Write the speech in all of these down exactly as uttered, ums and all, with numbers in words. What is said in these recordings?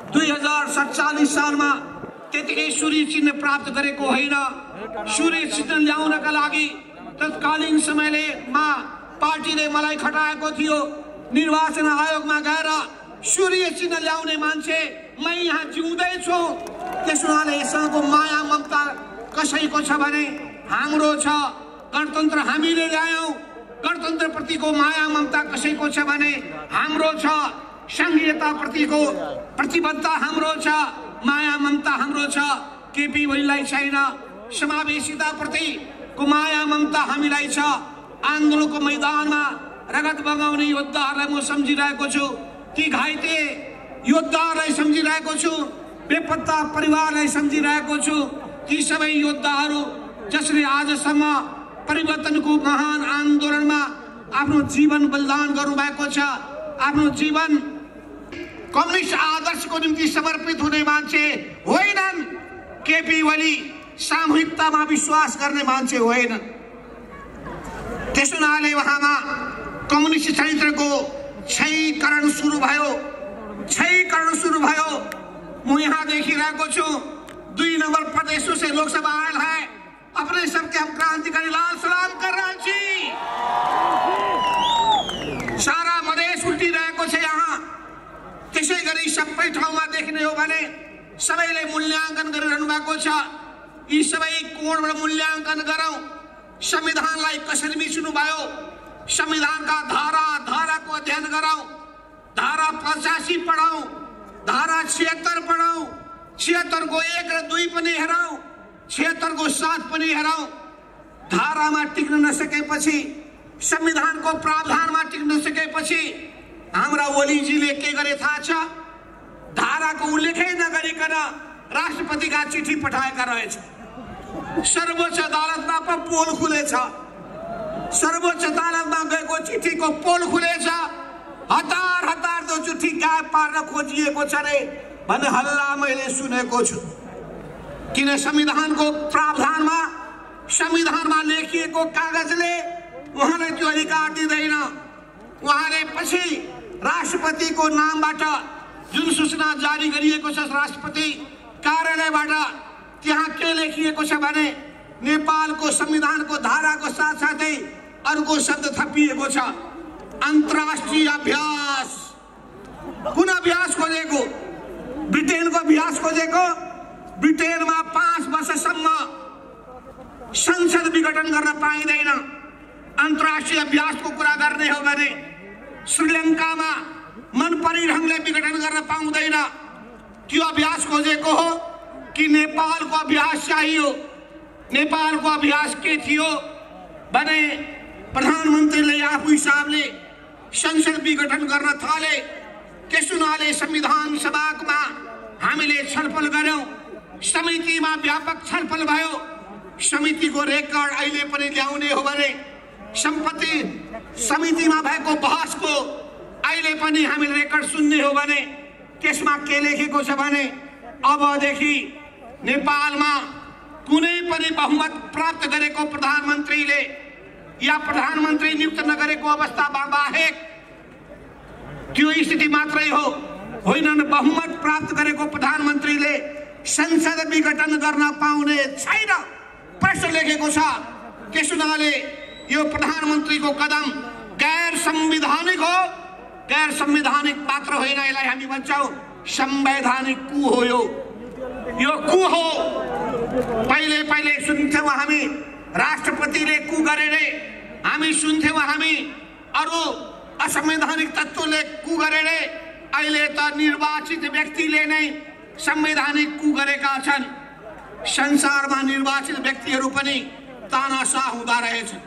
दुई हजार सत्तालीस सालमा त्यतिकै सूर्य चिन्ह प्राप्त गरेको होइन। सूर्य चिन्ह ल्याउनका लागि तत्कालीन समयले मा पार्टीले मलाई खटाएको थियो। निर्वाचन आयोगमा गएर सूर्य चिन्ह ल्याउने मान्छे म यहाँ जिउँदै छु। त्यस हुनाले यसको माया ममता कसैको छ भने हाम्रो छ। गणतन्त्र हामीले ल्यायौं। गणतन्त्र प्रतिको माया ममता कसैको छ भने हाम्रो छ। संघीयता प्रतिको प्रतिबद्धता हाम्रो छ। माया ममता हाम्रो छ। केपी ओलीलाई छैन। समावेशिता प्रतिको माया ममता हामीलाई छ। आन्दोलनको मैदानमा रगत बगाउने योद्धाहरूलाई म सम्झिरहेको छु। ती घाइते योद्धाहरूलाई सम्झिरहेको छु। बेपत्ता परिवारलाई सम्झिरहेको छु। ती सबै योद्धाहरू जसले आजसम्म परिवर्तनको महान आन्दोलनमा आफ्नो जीवन बलिदान गर्नुभएको छ। आफ्नो जीवन कम्युनिस्ट आदर्शको निम्ति समर्पित हुने मान्छे होइनन्। केपी ओली सामूहिकतामा विश्वास गर्ने मान्छे होइनन्। त्यसो हुनाले उहाँमा कम्युनिस्ट चरित्रको क्षयीकरण सुरु भयो। क्षयीकरण सुरु भयो। म यहाँ देखिरहेको छु दुई नंबर प्रदेशों से लोकसभा आया है। अपने सबके हम क्रांतिकारी लाल सलाम कर रहे छी। सारा मधेस उल्टिरहेको छ यहाँ। त्यसै गरी सबै ठाउँमा देख्ने हो भने सबैले मूल्याङ्कन गरिरहनु भएको छ। यी सबै कोणबाट मूल्याङ्कन गरौँ। संविधानलाई कसरी मिच्नु भयो, संविधानका धारा धाराको अध्ययन गरौँ। धारा पचासी पढौँ, धारा छिहत्तर पढौँ, छिहत्तर को एक र दुई पनि हेरौँ, छिहत्तर को सात पनि हेरौँ। धारामा टिक्न नसकेपछि, संविधानको प्रावधानमा टिक्न नसकेपछि हाम्रा ओलीजीले के गरे थाहा छ? धाराको उल्लेखै नगरिकन राष्ट्रपतिका चिठी पठाएका रहेछ। सर्वोच्च अदालतमा पो पोल खुलेछ। सर्वोच्च अदालतमा गएको चिठीको पोल खुलेछ। हतार हतार त्यो चिठी गायब पार्न खोजिएको छ रे भन्ने हल्ला मैले सुनेको छु। किन संविधानको प्रावधानमा, संविधानमा लेखिएको कागजले उहाँलाई त्यो अधिकार दिँदैन। उहाँले पछि राष्ट्रपतिको नामबाट जुन सूचना जारी गरिएको छ राष्ट्रपति कार्यालयबाट, त्यहाँ के लेखिएको छ भने नेपालको संविधानको धाराको साथसाथै अर्को शब्द थपिएको छ, अन्तर्राष्ट्रिय अभ्यास। कुन अभ्यास खोजेको? ब्रिटेनको अभ्यास खोजेको। ब्रिटेनमा पाँच वर्षसम्म संसद विघटन गर्न पाइँदैन। अन्तर्राष्ट्रिय अभ्यासको कुरा गर्ने हो भने श्रीलङ्कामा मनपरी ढङ्गले विघटन गर्न पाउँदैन। त्यो अभ्यास खोजेको हो कि नेपालको अभ्यास चाहियो? नेपालको अभ्यास के थियो भने प्रधानमन्त्रीले आफू हिसाबले संसद विघटन गर्न थाले। त्यस हुनाले संविधान सभामा हामीले छलफल गर्यौं। समितिमा व्यापक छलफल भयो। समितिको रेकर्ड अहिले पनि ल्याउने हो भने सम्पत्ति समितिमा भएको बहसको अहिले पनि हामीले रेकर्ड सुन्ने हो भने त्यसमा के लेखेको छ भने अबदेखि नेपालमा कुनै पनि बहुमत प्राप्त गरेको प्रधानमन्त्रीले या प्रधानमन्त्री नियुक्त नगरेको अवस्थामा बाहेक त्यो स्थिति मात्रै हो होइन, बहुमत प्राप्त गरेको प्रधानमन्त्रीले संसद विघटन गर्न पाउने छैन प्रश्न लेखेको छ। त्यस हुनाले यो प्रधानमन्त्रीको कदम गैर संवैधानिक हो। गैर संवैधानिक मात्र होइन, यसलाई हामी भन्छौँ संवैधानिक कु हो। यो यो कु हो। पहिले पहिले सुन्थ्यौँ हामी राष्ट्रपतिले कु गरे रे, हामी सुन्थ्यौँ हामी अरू असंवैधानिक तत्त्वले कु गरे रे। अहिले त निर्वाचित व्यक्तिले नै संवैधानिक कु गरेका छन्। संसारमा निर्वाचित व्यक्तिहरू पनि तानाशाह हुँदा रहेछन्।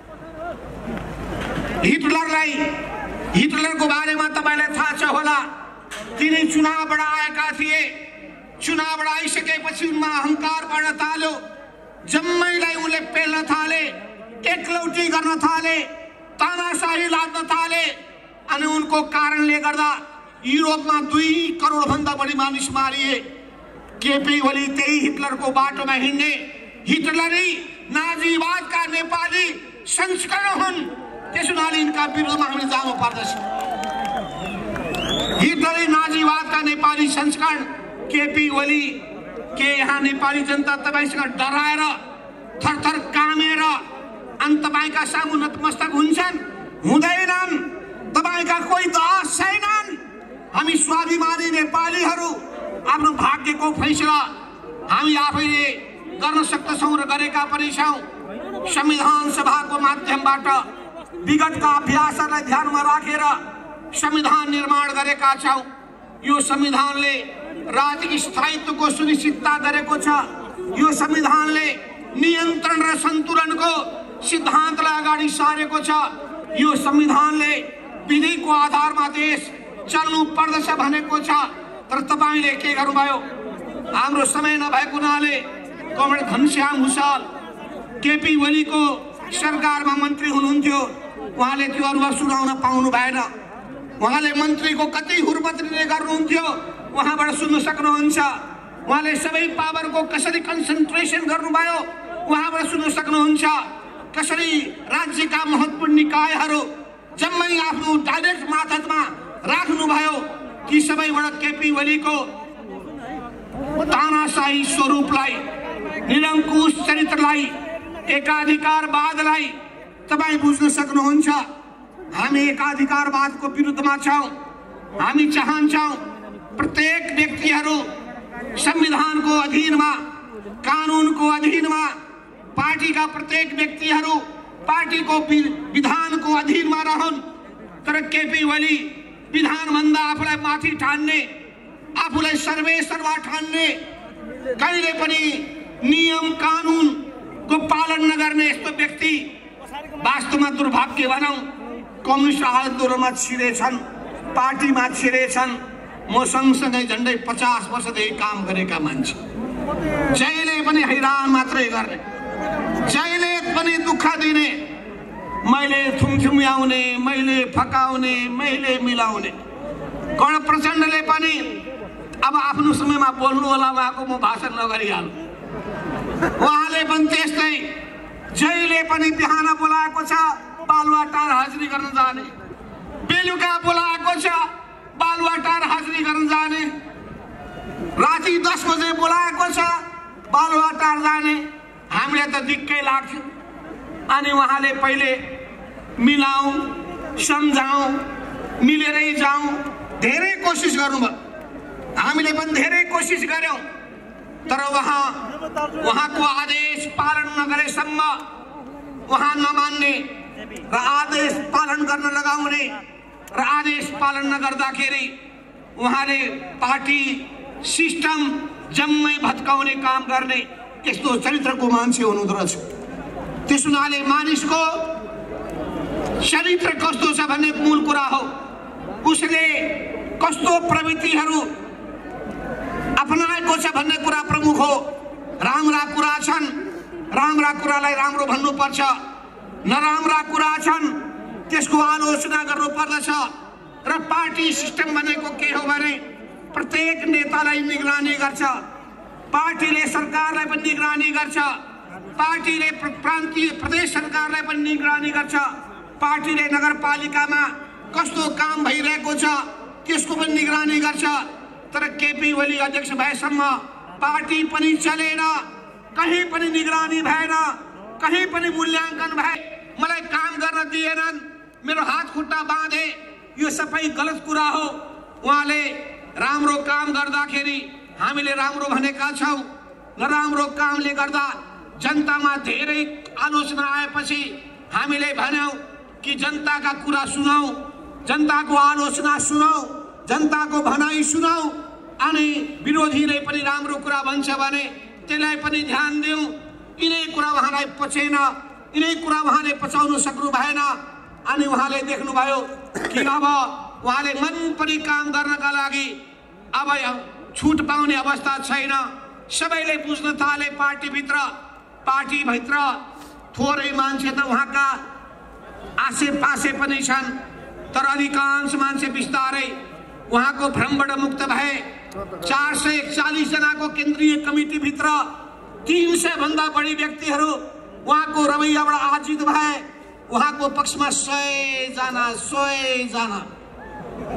हिटलरलाई हिटलरको बारेमा तपाईलाई थाहा छ होला। तिनी चुनावबाट आएका थिए। चुनावबाट आइसकेपछि उनमा अहंकार बढ्न थाल्यो। जम्मैलाई उनले पेल्न थाले, एकलौटी गर्न थाले, तानाशाही लाद्न थाले। अनि उनको कारणले गर्दा युरोपमा दुई करोड भन्दा बढी मानिस मारिए। केपी ओली त्यही हिटलरको बाटोमा हिँड्ने हिटलरी नाजीवादका नेपाली संस्करण हुन्। त्यस हुनाले यिनका विरुद्धमा हामीले जानु पर्दछ। हिटलरी नाजीवाद जनतावादका नेपाली संस्करण केपी ओली के यहाँ नेपाली जनता तपाईसँग डराएर थरथर कामेर अनि तपाईका सामु नतमस्तक हुन्छन्? हुँदैनन्। तपाईका कोही दास छैनन्। हामी स्वाभिमानी नेपालीहरू आफ्नो भाग्यको फैसला हामी आफैले गर्न सक्दछौँ र गरेका पनि छौँ। संविधान सभाको माध्यमबाट विगतका अभ्यासहरूलाई ध्यानमा राखेर संविधान निर्माण गरेका छौँ। यो संविधानले राजनीतिक स्थायित्वको सुनिश्चितता गरेको छ। यो संविधानले नियन्त्रण र सन्तुलनको सिद्धान्तलाई अगाडि सारेको छ। यो संविधानले विधिको आधारमा देश चल्नु पर्दछ भनेको छ। तर तपाईले के गर्नुभयो? हाम्रो समय नभएको हुनाले कमरेड घनश्याम भुषाल केपी ओलीको सरकारमा मन्त्री हुनुहुन्थ्यो, उहाँले त्यो अनुभव सुनाउन पाउनु भएन। उहाँले मन्त्रीको कति हुर्बत्रीले गर्नुहुन्थ्यो उहाँबाट सुन्न सक्नुहुन्छ। उहाँले सबै पावरको कसरी कन्सन्ट्रेसन गर्नुभयो उहाँबाट सुन्न सक्नुहुन्छ। कसरी राज्यका महत्त्वपूर्ण निकायहरू जम्मै आफ्नो डाइरेक्ट मातहतमा राख्नुभयो। ती सबैबाट केपी ओलीको तानाशाही स्वरूपलाई, निरङ्कुश चरित्रलाई, एकाधिकारवादलाई तपाईँ बुझ्न सक्नुहुन्छ। हामी एकाधिकारवादको विरुद्धमा छौँ। हामी चाहन्छौँ प्रत्येक व्यक्तिहरू संविधानको अधीनमा, कानुनको अधीनमा, पार्टीका प्रत्येक व्यक्तिहरू पार्टीको विधानको अधीनमा रहन्। तर केपी ओली विधानभन्दा आफूलाई माथि ठान्ने, आफूलाई सर्वेसर्वा ठान्ने, कहिले पनि नियम कानुनको पालन नगर्ने यस्तो व्यक्ति वास्तवमा दुर्भाग्य भनौँ कम्युनिस्ट आन्दोलनमा छिरेछन्, पार्टीमा छिरेछन्। म सँगसँगै झन्डै पचास वर्षदेखि काम गरेका मान्छे, जहिले पनि हैरान मात्रै गर्ने, जहिले पनि दुःख दिने, मैले थुमथुम्याउने, मैले फकाउने, मैले मिलाउने। गण प्रचण्डले पनि अब आफ्नो समयमा बोल्नु होला, उहाँको म भाषण नगरिहाल्नु। उहाँले पनि त्यस्तै जहिले पनि बिहान बोलाएको छ बालुवाटार हाजिरी गर्न जाने, बेलुका बोलाएको छ बालुवाटार हाजिरी गर्न जाने, राति दस बजे बोलाएको छ बालुवाटार जाने। हामीलाई त दिक्कै लाग्थ्यो। अनि उहाँले पहिले मिलाउँ, सम्झाउँ, मिलेरै जाउँ धेरै कोसिस गर्नुभयो। हामीले पनि धेरै कोसिस गर्यौँ। तर उहाँ उहाँको आदेश पालन नगरेसम्म, उहाँ नमान्ने र आदेश पालन गर्न लगाउने र आदेश पालन नगर्दाखेरि उहाँले पार्टी सिस्टम जम्मै भत्काउने काम गर्ने यस्तो चरित्रको मान्छे हुनुहुँदो रहेछ। त्यस हुनाले मानिसको चरित्र कस्तो छ भन्ने मूल कुरा हो। उसले कस्तो प्रवृत्तिहरू अपनाएको छ भन्ने कुरा प्रमुख हो। राम्रा कुरा छन्, राम्रा कुरालाई राम्रो भन्नुपर्छ। नराम्रा कुरा छन्, त्यसको आलोचना गर्नुपर्दछ। र पार्टी सिस्टम भनेको के हो भने प्रत्येक नेतालाई निगरानी गर्छ, पार्टीले सरकारलाई पनि निगरानी गर्छ, पार्टीले प्रान्तीय प्रदेश सरकारलाई पनि निगरानी गर्छ, पार्टीले नगरपालिकामा कस्तो काम भइरहेको छ त्यसको पनि निगरानी गर्छ। तर केपी ओली अध्यक्ष भएसम्म पार्टी पनि चलेन, कहीँ पनि निगरानी भएन, कहीँ पनि मूल्याङ्कन भए, मलाई काम गर्न दिएनन्, मेरो हात खुट्टा बाँधे। यो सबै गलत कुरा हो। उहाँले राम्रो काम गर्दाखेरि हामीले राम्रो भनेका छौँ, नराम्रो कामले गर्दा जनतामा धेरै आलोचना आएपछि हामीले भन्यौँ कि जनताका कुरा सुनौ, जनताको आलोचना सुनौ, जनताको भनाइ सुनौ। अनि विरोधीले पनि राम्रो कुरा भन्छ भने त्यसलाई पनि ध्यान दिउँ। यिनै कुरा उहाँलाई पचेन, यिनै कुरा उहाँले पचाउन सक्नु भएन। अनि उहाँले देख्नुभयो कि अब उहाँले मन पनि काम गर्नका लागि अब छुट पाउने अवस्था छैन। सबैले बुझ्न थाले पार्टीभित्र पार्टीभित्र थोरै मान्छे त उहाँका आसेपासे पनि छन्, तर अधिकांश मान्छे बिस्तारै उहाँको भ्रमबाट मुक्त भए। चार सय एकचालिस जनाको केन्द्रीय कमिटीभित्र तीन सय भन्दा बढी व्यक्तिहरू उहाँको रवैयाबाट आजित भए। उहाँको पक्षमा सय जना सय जना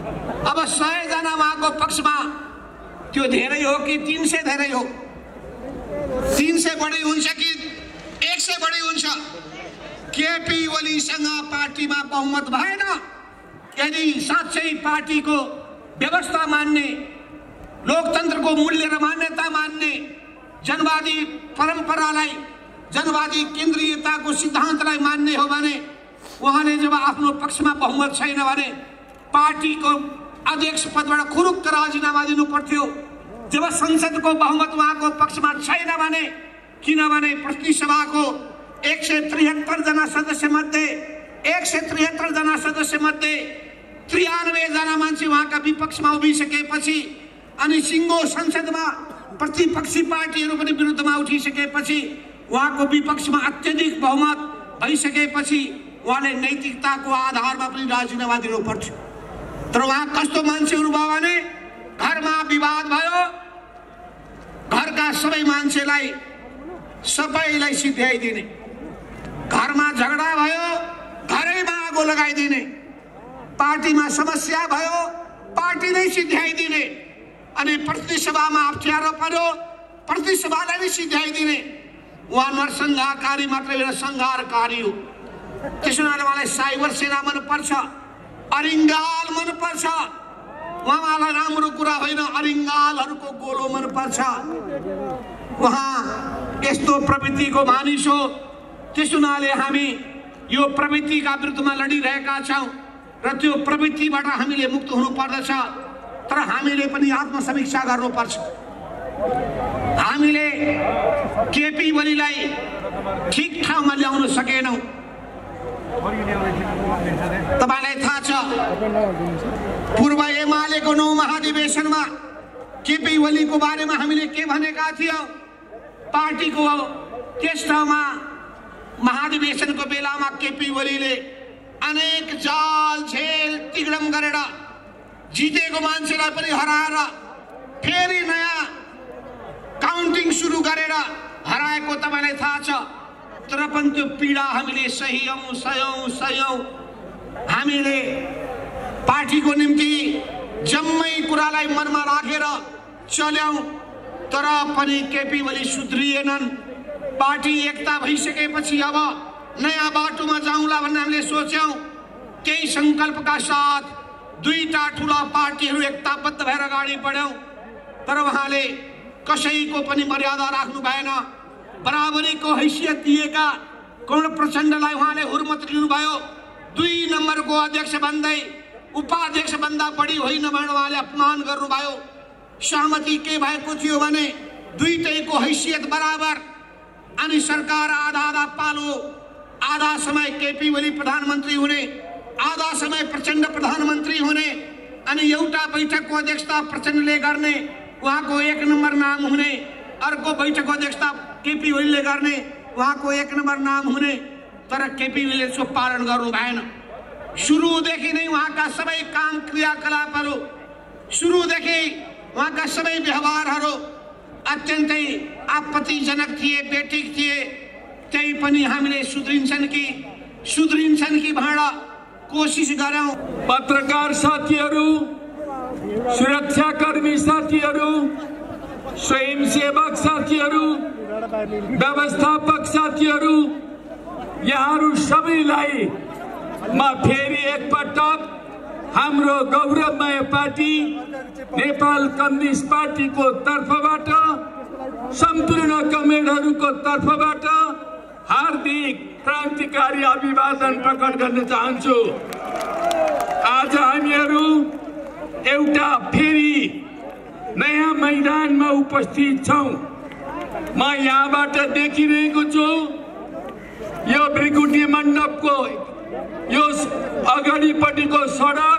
अब सय जना उहाँको पक्षमा त्यो धेरै हो कि तीन सय धेरै हो? तीन सय बढी हुन्छ कि एक सय बढी हुन्छ? केपी ओलीसँग पार्टीमा बहुमत भएन। यदि साँच्चै पार्टीको व्यवस्था मान्ने, लोकतन्त्रको मूल्य र मान्यता मान्ने, जनवादी परम्परालाई, जनवादी केन्द्रीयताको सिद्धान्तलाई मान्ने हो भने उहाँले जब आफ्नो पक्षमा बहुमत छैन भने पार्टीको अध्यक्ष पदबाट खुरुक्क राजीनामा दिनु पर्थ्यो। जब संसदको बहुमत उहाँको पक्षमा छैन भने, किनभने प्रतिनिधि सभाको एक सय त्रिहत्तर जना सदस्य मध्ये एक सय त्रिहत्तर जना सदस्य मध्ये त्रियानब्बे जना मान्छे उहाँका विपक्षमा उभिसकेपछि अनि सिङ्गो संसदमा प्रतिपक्षी पार्टीहरू पनि विरुद्धमा उठिसकेपछि उहाँको विपक्षमा अत्यधिक बहुमत भइसकेपछि उहाँले नैतिकताको आधारमा पनि राजीनामा दिनु पर्थ्यो। तर उहाँ कस्तो मान्छे हुनुभयो भने घरमा विवाद भयो, घरका सबै मान्छेलाई सबैलाई सिध्याइदिने, घरमा झगडा भयो घरैमा आगो लगाइदिने, पार्टीमा समस्या भयो पार्टी नै सिध्याइदिने, अनि प्रतिनिधि सभामा अप्ठ्यारो पर्यो प्रतिनिधि सभालाई नै सिध्याइदिने। उहाँ नरसंहारकारी मात्रै होइन, संहारकारी हो। त्यसो भएर उहाँलाई साइबर सेना मनपर्छ, अरिङ्गाल मनपर्छ। उहाँलाई राम्रो कुरा होइन, अरिङ्गालहरूको गोलो मनपर्छ। उहाँ यस्तो प्रवृत्तिको मानिस हो। त्यसो हुनाले हामी यो प्रवृत्तिका विरुद्धमा लडिरहेका छौँ र त्यो प्रवृत्तिबाट हामीले मुक्त हुनुपर्दछ। तर हामीले पनि आत्मसमीक्षा गर्नुपर्छ। हामीले केपी ओलीलाई ठिक ठाउँमा ल्याउन सकेनौँ। तपाईलाई थाहा छ, पूर्व एमालेको नौ महाधिवेशनमा केपी ओलीको बारेमा हामीले के भनेका थियौँ? पार्टीको त्यस ठाउँमा महाधिवेशनको बेलामा केपी ओलीले अनेक जाल झेल तिग्रम गरेर जितेको मान्छेलाई पनि हराएर फेरि नयाँ काउन्टिङ सुरु गरेर हराएको तपाईलाई थाहा छ। तर पनि त्यो पीडा हामीले सह्यौं सयौं सयौं हामीले पार्टीको निम्ति जम्मै कुरालाई मनमा राखेर चल्यौं। तर पनि केपी ओली सुध्रिएनन्। पार्टी एकता भइसकेपछि अब नयाँ बाटोमा जाउँला भन्ने हामीले सोच्यौं। त्यही संकल्पका साथ दुईटा ठुला पार्टीहरू एकताबद्ध भएर अगाडि बढ्यौं। तर उहाँले कसैको पनि मर्यादा राख्नु भएन। बराबरीको हैसियत दिएका कर्ण प्रचण्डलाई उहाँले हुर्मत दिनुभयो। दुई नम्बरको अध्यक्ष भन्दै उपाध्यक्ष भन्दा बढी होइन भनेर उहाँले अपमान गर्नुभयो। सहमति के भएको थियो भने दुईटैको हैसियत बराबर, अनि सरकार आधा आधा पालो, आधा समय केपी ओली प्रधानमन्त्री हुने, आधा समय प्रचण्ड प्रधानमन्त्री हुने, अनि एउटा बैठकको अध्यक्षता प्रचण्डले गर्ने, उहाँको एक नम्बर नाम हुने, अर्को बैठकको अध्यक्षता केपी ओलीले गर्ने, उहाँको एक नम्बर नाम हुने। तर केपी ओलीले यसो पालन गर्नु भएन। सुरुदेखि नै उहाँका सबै काम क्रियाकलापहरू, सुरुदेखि उहाँका सबै व्यवहारहरू अत्यन्तै आपत्तिजनक थिए, बेठिक थिए। त्यही पनि हामीले सुध्रिन्छन् कि सुध्रिन्छन् कि भनेर कोसिस गरौँ। पत्रकार साथीहरू, सुरक्षाकर्मी साथीहरू, स्वयंसेवक साथीहरू, व्यवस्थापक साथीहरू, यहाँहरू सबैलाई म फेरि एकपटक हाम्रो गौरवमय पार्टी नेपाल कम्युनिस्ट पार्टीको तर्फबाट, सम्पूर्ण कमेडहरूको तर्फबाट हार्दिक क्रान्तिकारी अभिवादन प्रकट गर्न चाहन्छु। आज हामीहरू एउटा फेरि नयाँ मैदानमा उपस्थित छौँ। म यहाँबाट देखिरहेको छु यो भृकुटी मण्डपको यो अगाडिपट्टिको सडक,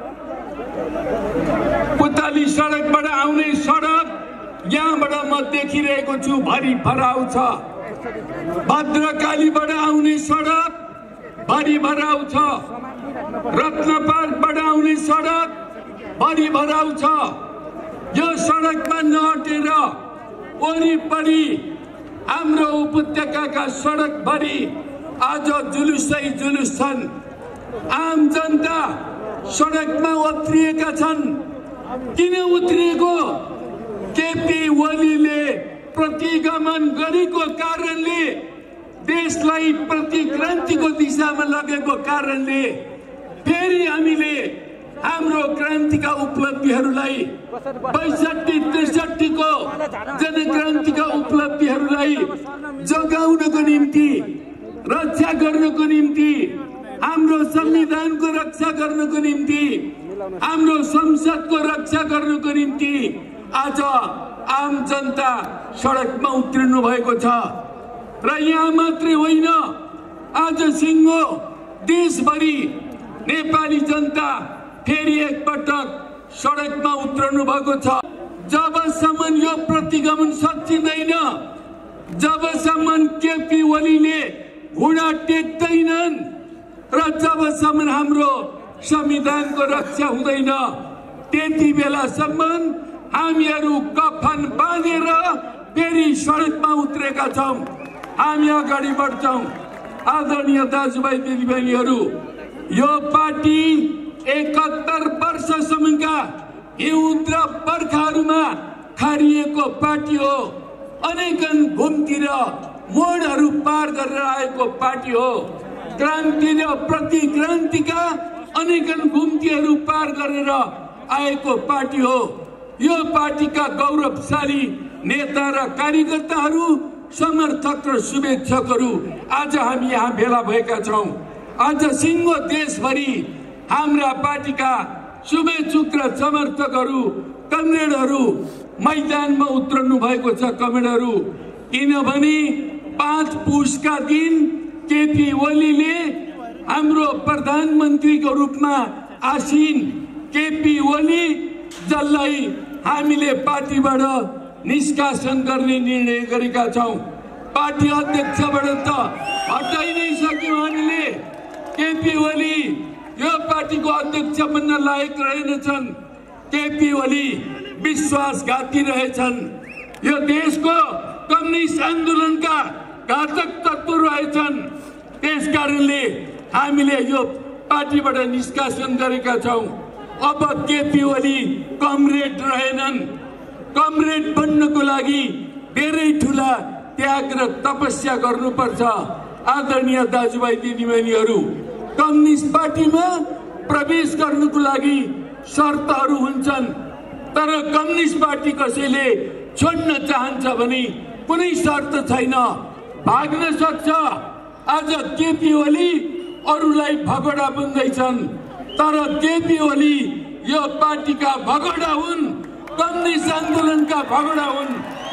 पुतली सडकबाट आउने सडक, यहाँबाट म देखिरहेको छु भरि भराउ छ। भद्रकालीबाट आउने सडक भरि भराउ छ। रत्नपार्कबाट आउने सडक भरि भराउ छ। यो सडकमा नहटेर वरिपरि हाम्रो उपत्यकाका सडकभरि आज जुलुसै जुलुस छन्। आम जनता सडकमा उत्रिएका छन्। किन उत्रिएको? केपी ओलीले प्रतिगमन गरेको कारणले, देशलाई प्रतिक्रान्तिको दिशामा लगेको कारणले फेरि हामीले हाम्रो क्रान्तिका उपलब्धिहरूलाई बैसठी त्रिसठी को जनक्रान्तिका उपलब्धिहरूलाई जगाउनको निम्ति, रक्षा गर्नको निम्ति, हाम्रो संविधानको रक्षा गर्नको निम्ति, हाम्रो संसदको रक्षा गर्नको निम्ति आज आम जनता सडकमा उत्रिनु भएको छ। र यहाँ मात्रै होइन, आज सिङ्गो देशभरि नेपाली जनता फेरि एकपटक सडकमा उत्रनु भएको छ। जबसम्म यो प्रतिगमन सकिँदैन, जबसम्म केपी ओलीले घुँडा टेक्दैनन् र जबसम्म हाम्रो संविधानको रक्षा हुँदैन, त्यति बेलासम्म हामीहरू कफन बाँधेर फेरि सडकमा उत्रेका छौँ। हामी अगाडि बढ्छौँ। आदरणीय दाजुभाइ दिदीबहिनीहरू, यो पार्टी एकहत्तर वर्षसम्मका हिउँद र बर्खाहरूमा खारिएको पार्टी हो। अनेकन घुमतिर मोडहरू पार गरेर आएको पार्टी हो। क्रान्ति र प्रतिक्रान्तिका अनेकन घुम्तीहरू पार गरेर आएको पार्टी हो। यो पार्टीका गौरवशाली नेता र कार्यकर्ताहरू, समर्थक र शुभेच्छकहरू आज हामी यहाँ भेला भएका छौँ। आज सिङ्गो देशभरि हाम्रा पार्टीका शुभेच्छुक र समर्थकहरू, कमरेडहरू मैदानमा उत्रनु भएको छ। कमरेडहरू, किनभने पाँच पुसका दिन केपी ओलीले हाम्रो प्रधानमन्त्रीको रूपमा आसीन केपी ओली, जसलाई हामीले पार्टीबाट निष्कासन गर्ने निर्णय गरेका छौँ। पार्टी अध्यक्षबाट त हटाइ नै सक्यौँ हामीले। केपी ओली यो पार्टीको अध्यक्ष बन्न लायक रहेनछन्। केपी ओली विश्वासघाती रहेछन्। यो देशको कम्युनिस्ट आन्दोलनका घातक तत्त्व रहेछन्। त्यसकारणले हामीले यो पार्टीबाट निष्कासन गरेका छौँ। अब केपी ओली कमरेड रहेनन्। कमरेड बन्नको लागि धेरै ठुला त्याग र तपस्या गर्नुपर्छ। आदरणीय दाजुभाइ दिदीबहिनीहरू, कम्युनिस्ट पार्टीमा प्रवेश गर्नको लागि शर्तहरू हुन्छन्, तर कम्युनिस्ट पार्टी कसैले छोड्न चाहन्छ भने कुनै शर्त छैन, भाग्न सक्छ। आज केपी ओली अरूलाई भगोडा बन्दैछन्, तर केपी ओली यो पार्टीका भगोडा हुन्, कम्युनिस्ट आन्दोलनका भगोडा हुन्।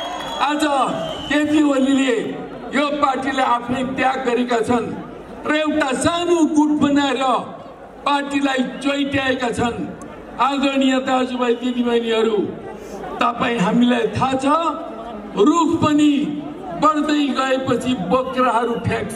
आज केपी ओलीले यो पार्टीले आफै त्याग गरेका छन् र एउटा सानो गुट बनाएर पार्टीलाई चोइट्याएका छन्। आदरणीय दाजुभाइ दिदीबहिनीहरू, तपाईँ हामीलाई थाहा छ, रुख पनि बढ्दै गएपछि बोक्राहरू फ्याँक्छ,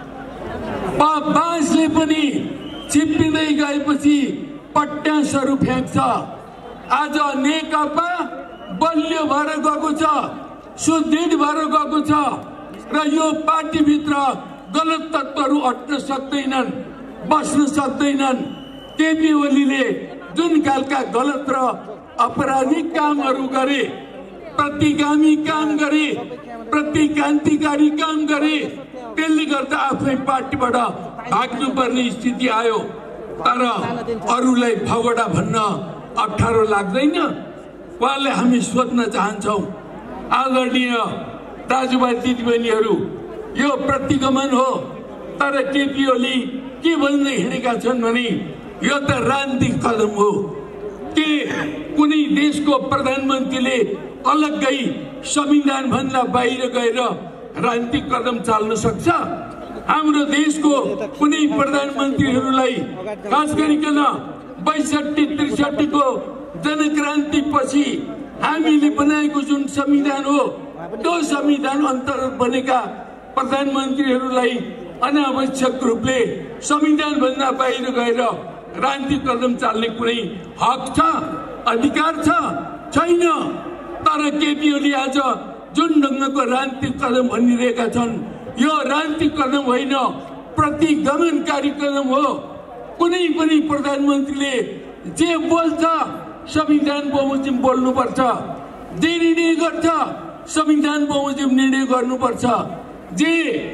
बाँसले पनि चिप्पिँदै गएपछि पट्यासहरू फ्याँक्छ। आज नेकपा बलियो भएर गएको छ, सुदृढ भएर गएको छ र यो पार्टीभित्र गलत तत्त्वहरू हट्न सक्दैनन्, बस्न सक्दैनन्। केपी ओलीले जुन खालका गलत र अपराधिक कामहरू गरे, प्रतिगामी काम गरे, प्रतिक्रान्तिकारी काम गरे, त्यसले गर्दा आफै पार्टीबाट भाग्नुपर्ने स्थिति आयो। तर अरूलाई भगोडा भन्न अप्ठ्यारो लाग्दैन? उहाँलाई हामी सोध्न चाहन्छौँ। आदरणीय दाजुभाइ दिदीबहिनीहरू, यो प्रतिगमन हो, तर केपी ओली के भन्दै हिँडेका छन् भने यो त राजनीतिक कदम हो। के कुनै देशको प्रधानमन्त्रीले अलग्गै संविधान भन्दा बाहिर गएर राजनीतिक कदम चाल्न सक्छ? हाम्रो देशको कुनै प्रधानमन्त्रीहरूलाई खास गरिकन बैसठी त्रिसठीको जनक्रान्ति पछि हामीले बनाएको जुन संविधान हो, त्यो संविधान अन्तर्गत बनेका प्रधानमन्त्रीहरूलाई अनावश्यक रूपले संविधान भन्दा बाहिर गएर राजनीतिक कदम चाल्ने कुनै हक छ, अधिकार छ? छैन। तर केपी ओली आज जुन ढङ्गको राजनीतिक कदम भनिरहेका छन्, यो राजनीतिक कदम होइन, प्रतिगमनकारी कदम हो। कुनै पनि प्रधानमन्त्रीले जे बोल्छ संविधान बमोजिम बोल्नुपर्छ, जे निर्णय गर्छ संविधान बमोजिम निर्णय गर्नुपर्छ, जे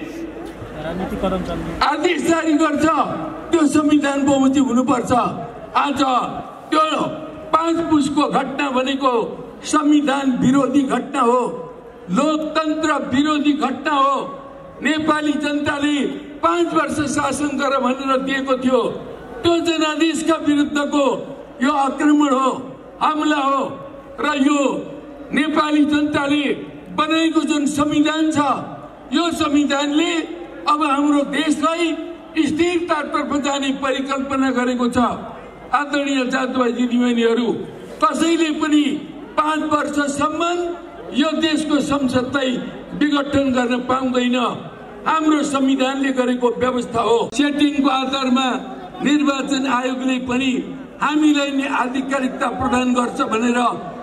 आदेश जारी गर्छ त्यो संविधान बमोजिम हुनुपर्छ। आज त्यो पाँच पुसको घटना भनेको संविधान विरोधी घटना हो, लोकतन्त्र विरोधी घटना हो। नेपाली जनताले पाँच वर्ष शासन गर भनेर दिएको थियो, त्यो जनादेशका विरुद्धको यो आक्रमण हो, हमला हो। र यो नेपाली जनताले बनाएको जुन संविधान छ, यो संविधानले अब हाम्रो देशलाई स्थिरतातर्फ जाने परिकल्पना गरेको छ। आदरणीय दाजुभाइ दिदीबहिनीहरू, कसैले पनि पाँच वर्षसम्म यो देशको संसदलाई विघटन गर्न पाउँदैन। हाम्रो संविधानले गरेको व्यवस्था हो। सेटिङको आधारमा निर्वाचन आयोगले पनि हामीलाई आधिकारिकता प्रदान गर्छ भनेर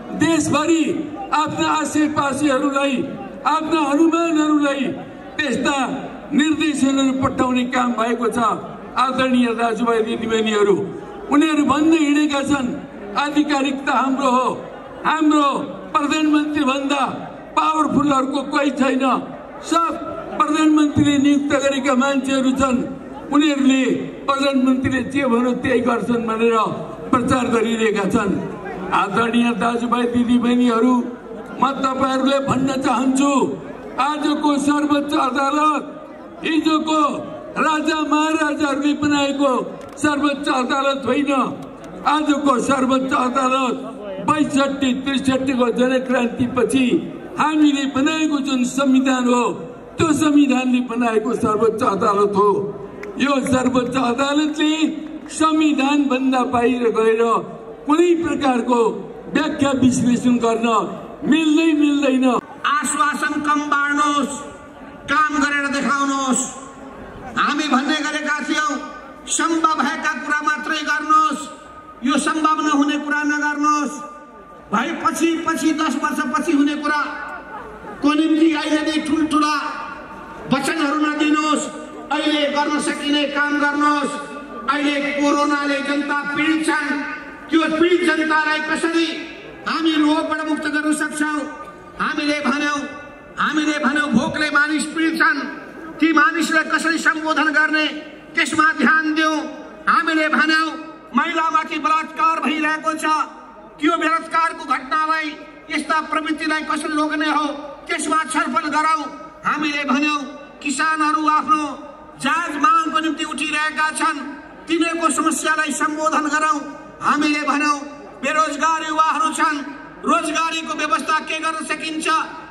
देशभरि आफ्ना आसेपासेहरूलाई, आफ्ना अनुमानहरूलाई त्यस्ता निर्देशनहरू पठाउने काम भएको छ। आदरणीय दाजुभाइ दिदीबहिनीहरू, उनीहरू भन्दै हिँडेका छन् आधिकारिकता हाम्रो हो, हाम्रो प्रधानमन्त्री भन्दा पावरफुलहरूको कोही छैन, सब प्रधानमन्त्रीले नियुक्त गरेका मान्छेहरू छन्, उनीहरूले प्रधानमन्त्रीले जे भन्यो त्यही गर्छन् भनेर प्रचार गरिरहेका छन्। आदरणीय दाजुभाइ दिदीबहिनीहरू, म तपाईँहरूलाई भन्न चाहन्छु, आजको सर्वोच्च अदालत हिजोको राजा महाराजाहरूले बनाएको सर्वोच्च अदालत होइन। आजको सर्वोच्च अदालत बैसठी त्रिसठीको जनक्रान्ति पछि हामीले बनाएको जुन संविधान हो, त्यो संविधानले बनाएको सर्वोच्च अदालत हो। यो सर्वोच्च अदालतले संविधान भन्दा बाहिर गएर कुनै प्रकारको व्याख्या विश्लेषण गर्न मिल्दै मिल्दैन। आश्वासन कम बाँड्नुहोस्, काम गरेर देखाउनुहोस्। हामी भन्ने गरेका थियौं सम्भव भएका कुरा मात्रै गर्नुहोस्, यो सम्भव नहुने कुरा नगर्नुहोस्। भाइ पछि पछि दस वर्षपछि हुने कुरा को निम्ति अहिले नै ठुल्ठुला वचनहरू नदिनुहोस्। अहिले गर्न सकिने काम गर्नुहोस्। अहिले कोरोनाले जनता पीडित छन्, त्यो पीडित जनतालाई कसरी हामी रोगबाट मुक्त गर्न सक्छौं? हामीले भन्यौं हामीले भन्यौं भोकले मानिस पीडित छन्, ती मानिसलाई कसरी सम्बोधन गर्ने त्यसमा ध्यान दियौं। हामीले भन्यौं महिलामाथि बलात्कार भइरहेको छ, त्यो बलात्कारको घटनालाई, यस्ता प्रवृत्तिलाई कसरी रोक्ने हो त्यसमा छलफल गरौं। हामीले भन्यौं किसानहरू आफ्नो जायज मागको निम्ति उठिरहेका छन्, तिनीहरूको समस्यालाई सम्बोधन गरौं। हामीले भन्यौं बेरोजगार युवाहरू छन्, रोजगारीको व्यवस्था के गर्न सकिन्छ